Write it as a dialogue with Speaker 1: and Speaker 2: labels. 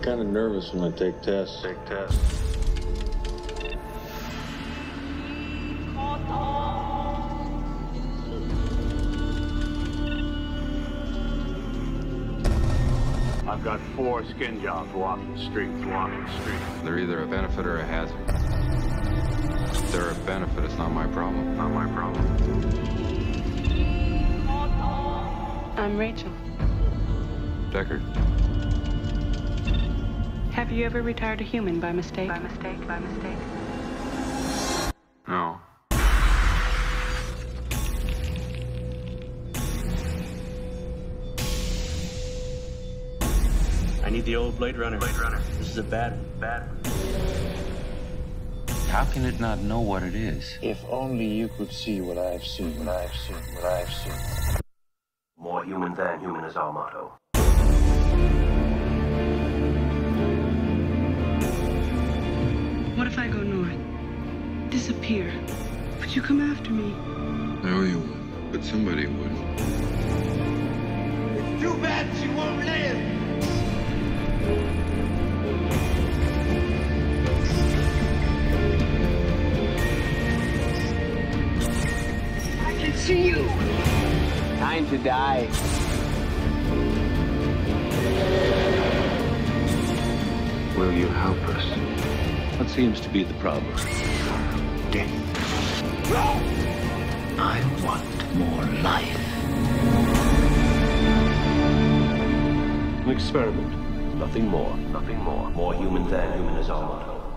Speaker 1: kind of nervous when I take tests.
Speaker 2: I've got 4 skin jobs walking the streets.
Speaker 3: They're either a benefit or a hazard. If they're a benefit, it's not my problem.
Speaker 4: I'm Rachel.
Speaker 3: Deckard.
Speaker 4: Have you ever retired a human by mistake?
Speaker 3: No.
Speaker 5: I need the old Blade Runner. This is a bad one.
Speaker 6: How can it not know what it is?
Speaker 7: If only you could see what I've seen.
Speaker 5: More human than human is our motto.
Speaker 4: What if I go north? Disappear? Would you come after me?
Speaker 3: No, you wouldn't. But somebody would.
Speaker 8: It's too bad she won't live. I can see you. Time to die.
Speaker 5: Will you help us?
Speaker 6: What seems to be the problem?
Speaker 5: Death.
Speaker 6: I want more life.
Speaker 5: An experiment. Nothing more. More human than human is our motto.